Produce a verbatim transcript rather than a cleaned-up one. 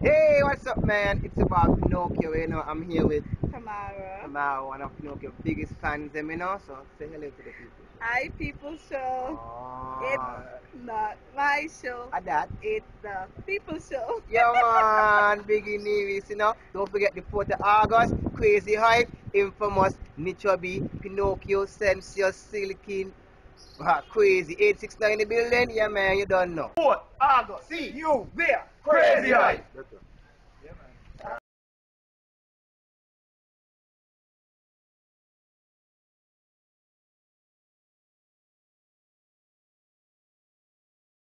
Hey, what's up, man? It's about Pinocchio, you know. I'm here with Tamara. Tamara, one of Pinocchio's biggest fans, you know. So say hello to the people. Hi, people show. Oh, It's not my show. at that. It's the people show. Yeah, man. Biggie Nevis, you know. Don't forget the fourth of August, Crazy Hype, Infamous, Nichobi, Pinocchio, Sensious, Silkin, ah, Crazy. eight six nine in the building. Yeah, man, you don't know. fourth August. See you there. Crazy Hype.